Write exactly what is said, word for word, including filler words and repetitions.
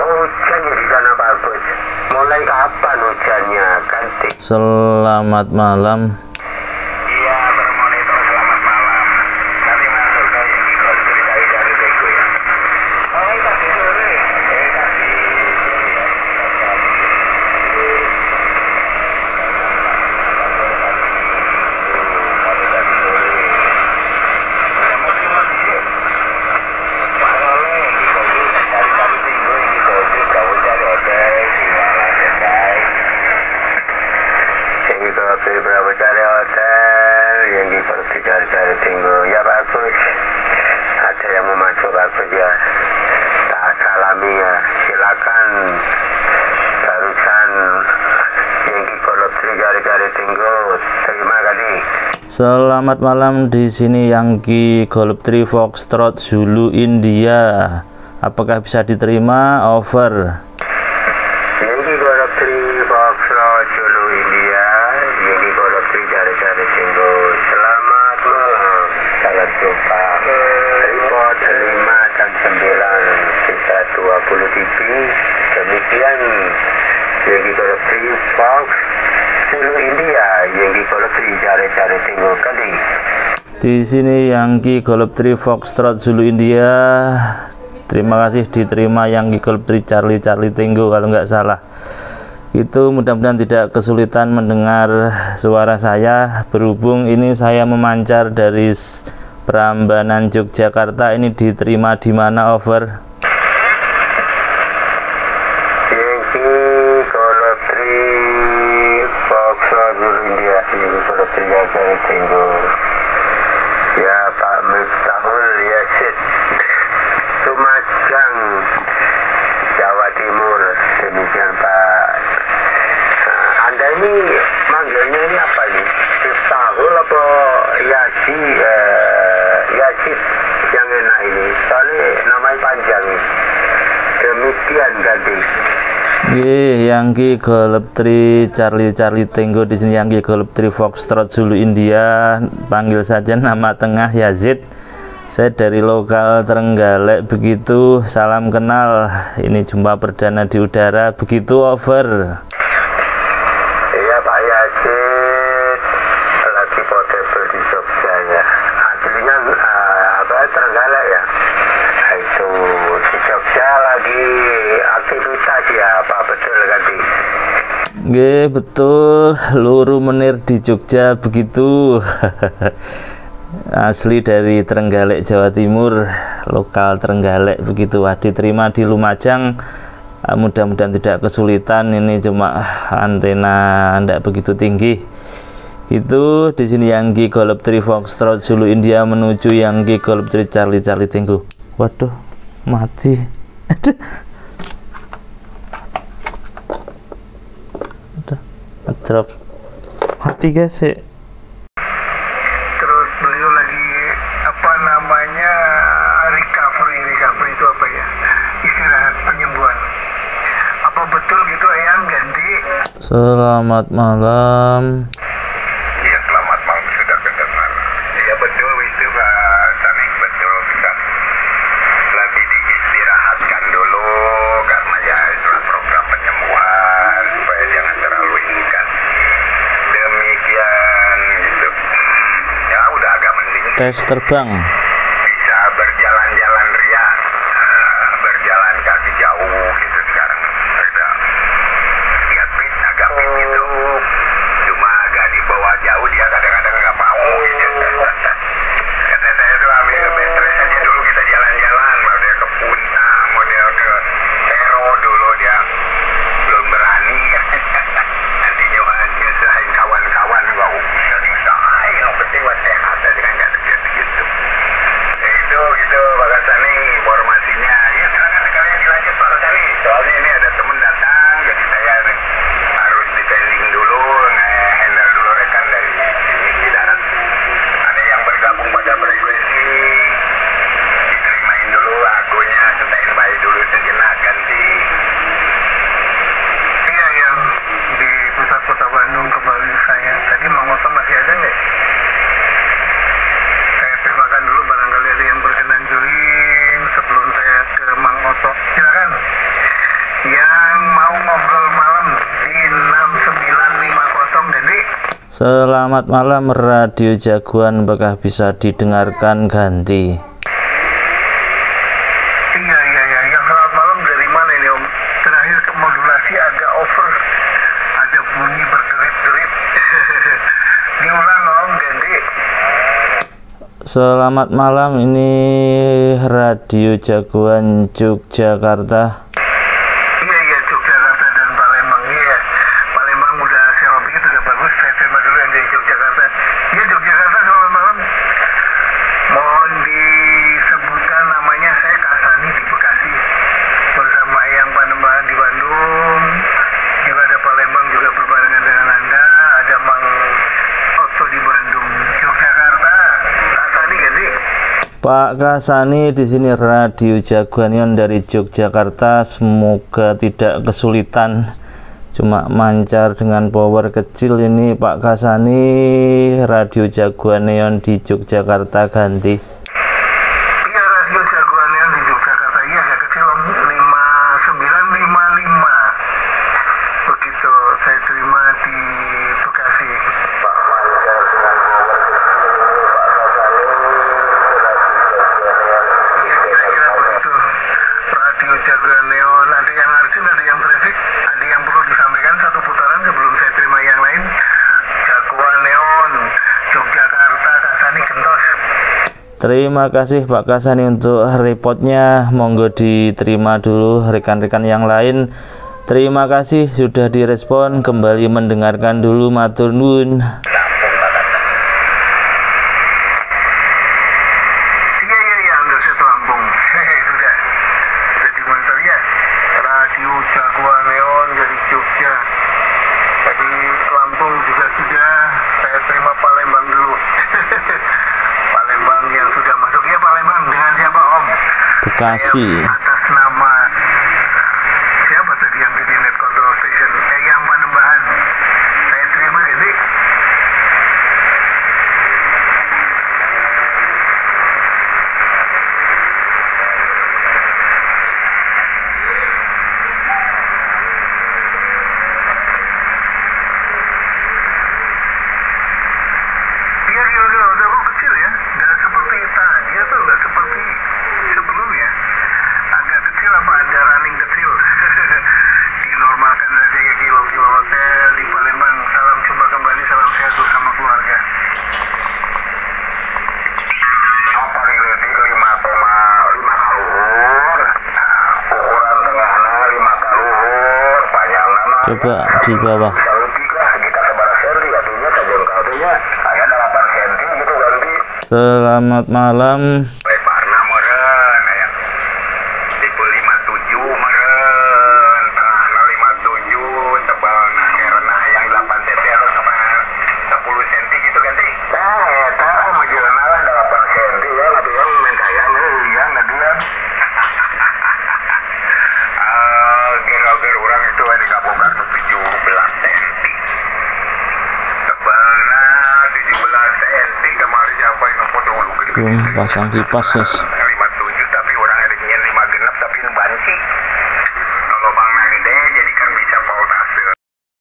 hujan di sana Pak Agus. Mulai kapan hujannya? Ganti. Selamat malam. Iya, bermonitor selamat malam. Nanti masuk ke ini kalau ceritain dari Tegu ya. Oh, tadi sore. Eh, tadi. Berapa cari hotel yang di cari-cari tinggal ya bagus, ada yang mau masuk bagus ya, tak salami ya, silakan. Barusan yang di kolopsi cari-cari tinggal, terima kasih. Selamat malam, di sini Yankee Golf three Foxtrot Zulu India. Apakah bisa diterima? Over. Yankee Golf three Foxtrot Zulu India. Yankee Golf three cari-cari tinggal. Selamat malam. Saya jumpa. Report lima dan sembilan sisa dua puluh T V. Demikian Yankee Golf three Fox Zulu India. Yankee Golf three cari-cari tinggal kali. Di sini Yankee Golf three Foxtrot Zulu India. Terima kasih, diterima Yankee Golf three Charlie Charlie Tango kalau nggak salah. Itu mudah-mudahan tidak kesulitan mendengar suara saya, berhubung ini saya memancar dari Prambanan Yogyakarta. Ini diterima di mana? Over. Yankee Golf three Foxtrot Zulu India. Yankee Golf three Charlie Tango. Ya Pak Miftahul Yasid, Lumajang, Jawa Timur. Demikian Pak. Nah, Anda ini manggilnya ini apa nih? Miftahul apa Yasi? Eh, Yasid yang enak ini. Soalnya namanya panjang. Demikian tadi. Ye, Yankee Golf three Charlie Charlie Tango. Di sini Yankee Golf three Foxtrot Zulu India. Panggil saja nama tengah Yazid. Saya dari lokal Trenggalek. Begitu, salam kenal. Ini jumpa perdana di udara. Begitu. Over. Iya Pak Yazid, lagi portable di Jogja ya. Aslinya uh, apa Trenggalek ya. Nah, itu di Jogja lagi aktivitas ya Pak, betul ganti. Nggih, betul. Luru menir di Jogja. Begitu. Asli dari Trenggalek, Jawa Timur, lokal Trenggalek. Begitu. Wah, diterima di Lumajang. Mudah-mudahan tidak kesulitan. Ini cuma antena tidak begitu tinggi. Itu di sini Yankee Golf three Foxtrot Zulu India menuju Yankee Golf three Charlie Charlie Tango. Waduh, mati. Aduh. Aduh, drop. Mati guys sih. Terus beliau lagi apa namanya recovery, recovery itu apa ya? Istirahat, penyembuhan. Apa betul gitu Eyang ganti? Selamat malam. Iya, selamat malam, sudah kedengar. Iya betul itu Pak Sani, betul kan. Lagi diistirahatkan dulu karena ya itulah program penyembuhan supaya jangan terlalu ini kan. Demikian gitu. Ya udah agak mending. Tes terbang. Bisa berjalan-jalan ria, uh, berjalan kaki jauh gitu sekarang. Udah ya fit, agak fit gitu. Cuma agak dibawa jauh dia kadang-kadang nggak mau gitu. Kata saya tuh ambil baterai aja dulu, kita jalan-jalan. Mau dia ke Puntang, mau dia ke Tero dulu, dia belum berani. Nanti nyoba nyusahin kawan-kawan, gak usah diusahain, yang penting buat sehat aja kan, nggak gitu. Selamat malam, radio jagoan, apakah bisa didengarkan ganti? Iya iya iya yang selamat malam dari mana ini Om? Terakhir ke modulasi agak over, ada bunyi berderit-derit. Diulang Om, ganti. Selamat malam, ini radio jagoan Yogyakarta. Iya iya Yogyakarta dan Palembang. Iya Palembang udah serobik itu udah bagus. Saya terima dulu yang dari Yogyakarta. Iya Yogyakarta, selamat malam. Mohon disebutkan namanya. Saya Kasani di Bekasi bersama Eyang Panembahan di Bandung. Juga ada Palembang juga berbarengan dengan Anda. Ada Mang Otto di Bandung. Yogyakarta, Kasani ganti. Pak Kasani di sini radio jagoan dari Yogyakarta, semoga tidak kesulitan, cuma mancar dengan power kecil ini Pak Kasani, radio jagoan neon di Yogyakarta ganti. Iya radio jagoan neon di Yogyakarta, iya agak kecil Om, lima sembilan lima lima begitu saya terima di Bekasi. Pak mancar dengan power kecil ini Pak Kasani, iya kira-kira begitu. Radio jagoan neon, ada yang urgent, ada yang traffic, ada yang perlu disampaikan satu putaran sebelum saya terima yang lain. Jagoan neon Yogyakarta, Kasani gentos. Terima kasih Pak Kasani untuk reportnya, monggo diterima dulu rekan-rekan yang lain. Terima kasih sudah direspon, kembali mendengarkan dulu, matur nuwun. Iya iya iya Underset Lampung. Hehe, sudah sudah dimonitor ya. Radio jagoan neon dari Jogja. Tadi Lampung juga sudah. Saya terima Palembang dulu. Palembang yang sudah masuk ya. Palembang dengan siapa Om? Bekasi. Saya atas nama siapa tadi yang di Net Control Station? Eh yang Panembahan. Saya terima ini. Iya iya udah udah kok kecil ya, nggak seperti tadi atau nggak seperti sebelumnya, agak kecil apa ada running kecil. Dinormalkan saja ya kilo kilo hotel di Palembang. Salam jumpa kembali, salam sehat bersama keluarga. Paling ready lima koma lima kaluhur, ukuran tengahnya lima kaluhur, panjangnya Coba di bawah. bisa lebih lah, kita sebar senti artinya kejengkal artinya kayak delapan senti gitu ganti. Selamat malam. Lebarnya meren ya. Tipe lima puluh tujuh meren, tengahnya lima puluh tujuh, tebalnya karena yang delapan senti atau sama sepuluh senti gitu ganti. Nah, eta mah jalan lah delapan senti ya, tapi yang main kayaknya iya ngadian. Ah, geroger orang itu di kabupaten tujuh belas senti. Tebalnya tujuh belas senti, kemarin siapa yang foto dulu Belum pasang kipas, guys.